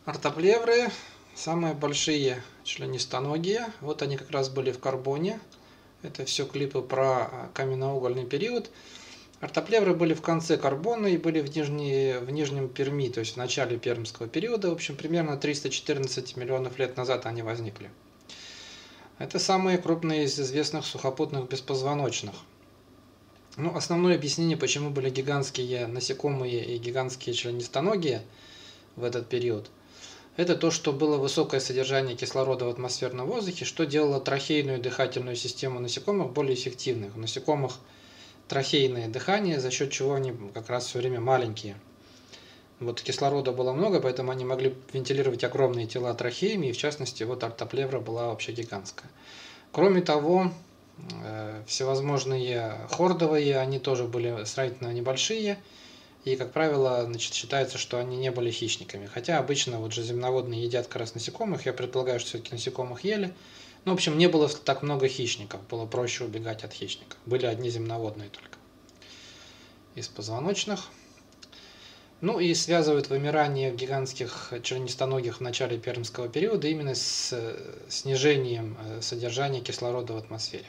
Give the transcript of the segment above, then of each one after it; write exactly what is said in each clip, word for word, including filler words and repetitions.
Ортоплевры самые большие членистоногие. Вот они как раз были в карбоне. Это все клипы про каменноугольный период. Ортоплевры были в конце карбона и были в, нижней, в Нижнем Перми, то есть в начале пермского периода. В общем, примерно триста четырнадцать миллионов лет назад они возникли. Это самые крупные из известных сухопутных беспозвоночных. Ну, основное объяснение, почему были гигантские насекомые и гигантские членистоногие в этот период, это то, что было высокое содержание кислорода в атмосферном воздухе, что делало трахейную дыхательную систему насекомых более эффективной. У насекомых трахейное дыхание, за счет чего они как раз все время маленькие. Вот кислорода было много, поэтому они могли вентилировать огромные тела трахеями, и в частности вот ортоплевра была вообще гигантская. Кроме того, всевозможные хордовые, они тоже были сравнительно небольшие, и, как правило, значит, считается, что они не были хищниками. Хотя обычно вот же земноводные едят как раз насекомых, я предполагаю, что все-таки насекомых ели. Ну, в общем, не было так много хищников, было проще убегать от хищников. Были одни земноводные только из позвоночных. Ну и связывают вымирание гигантских членистоногих в начале пермского периода именно с снижением содержания кислорода в атмосфере.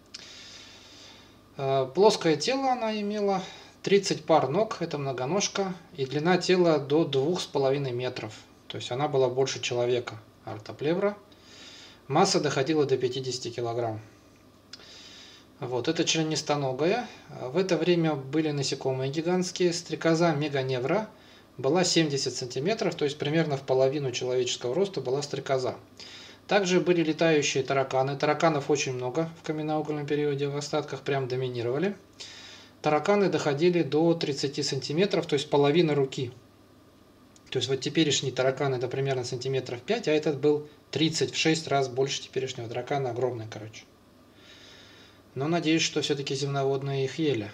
Плоское тело она имела, тридцать пар ног, это многоножка, и длина тела до двух с половиной метров. То есть она была больше человека, ортоплевра. Масса доходила до пятидесяти килограмм. Вот, это членистоногая. В это время были насекомые гигантские. Стрекоза меганевра была семьдесят сантиметров, то есть примерно в половину человеческого роста была стрекоза. Также были летающие тараканы. Тараканов очень много в каменноугольном периоде, в остатках прям доминировали. Тараканы доходили до тридцати сантиметров, то есть половина руки. То есть вот теперешний таракан это примерно сантиметров пять, а этот был тридцать в шесть раз больше теперешнего таракана, огромный, короче. Но надеюсь, что все-таки земноводные их ели.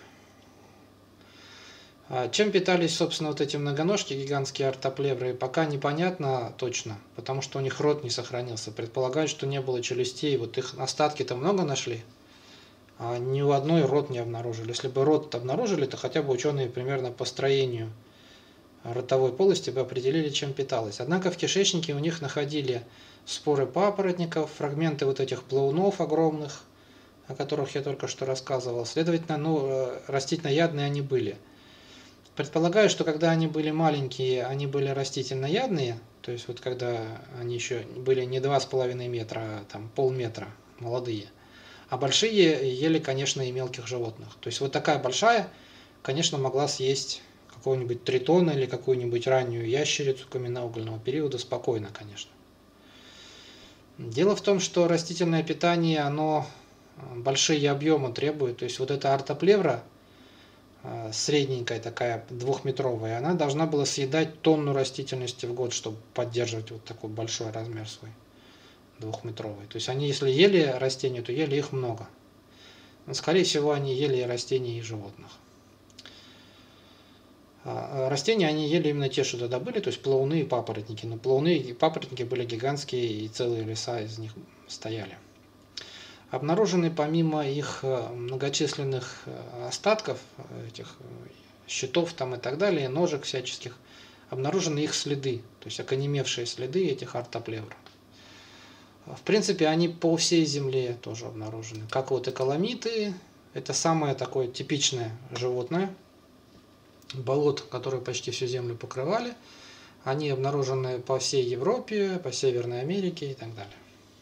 Чем питались, собственно, вот эти многоножки, гигантские ортоплевры, пока непонятно точно, потому что у них рот не сохранился. Предполагают, что не было челюстей, вот их остатки-то много нашли, а ни у одной рот не обнаружили. Если бы рот обнаружили, то хотя бы ученые примерно по строению ротовой полости бы определили, чем питалась. Однако в кишечнике у них находили споры папоротников, фрагменты вот этих плавунов огромных, о которых я только что рассказывал. Следовательно, ну, растительноядные они были. Предполагаю, что когда они были маленькие, они были растительноядные, то есть вот когда они еще были не два с половиной метра, а там полметра, молодые. А большие ели, конечно, и мелких животных. То есть вот такая большая, конечно, могла съесть какого-нибудь тритона или какую-нибудь раннюю ящерицу каменноугольного периода спокойно, конечно. Дело в том, что растительное питание, оно большие объемы требует. То есть вот эта ортоплевра, средненькая такая, двухметровая, она должна была съедать тонну растительности в год, чтобы поддерживать вот такой большой размер свой, двухметровый. То есть они, если ели растения, то ели их много. Но, скорее всего, они ели и растения, и животных. Растения они ели именно те, что добыли, то есть плавуны и папоротники. Но плавуны и папоротники были гигантские, и целые леса из них стояли. Обнаружены помимо их многочисленных остатков, этих щитов там и так далее, ножек всяческих, обнаружены их следы, то есть окаменевшие следы этих ортоплевр. В принципе, они по всей земле тоже обнаружены. Как вот экаламиты, это самое такое типичное животное, болот, которые почти всю землю покрывали. Они обнаружены по всей Европе, по Северной Америке и так далее.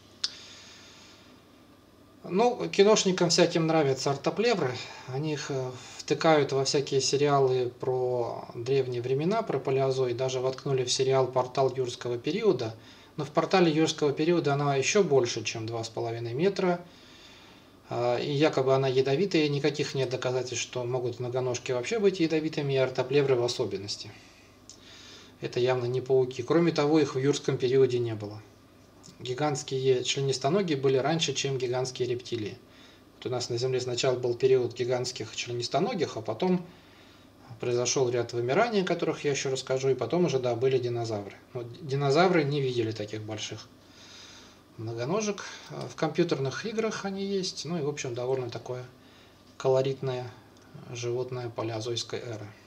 Ну, киношникам всяким нравятся ортоплевры, они их втыкают во всякие сериалы про древние времена, про палеозой, даже воткнули в сериал «Портал юрского периода», но в «Портале юрского периода» она еще больше, чем два с половиной метра, и якобы она ядовитая, и никаких нет доказательств, что могут многоножки вообще быть ядовитыми, и ортоплевры в особенности. Это явно не пауки. Кроме того, их в юрском периоде не было. Гигантские членистоногие были раньше, чем гигантские рептилии. Вот у нас на Земле сначала был период гигантских членистоногих, а потом произошел ряд вымираний, о которых я еще расскажу, и потом уже, да, были динозавры. Но динозавры не видели таких больших многоножек. В компьютерных играх они есть, ну и, в общем, довольно такое колоритное животное палеозойской эры.